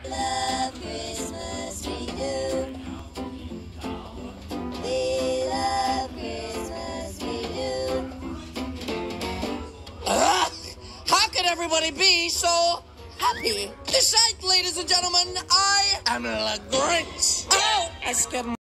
love Christmas, we do. We love Christmas, we do. How could everybody be so happy? This night, ladies and gentlemen, I am the Grinch. Oh,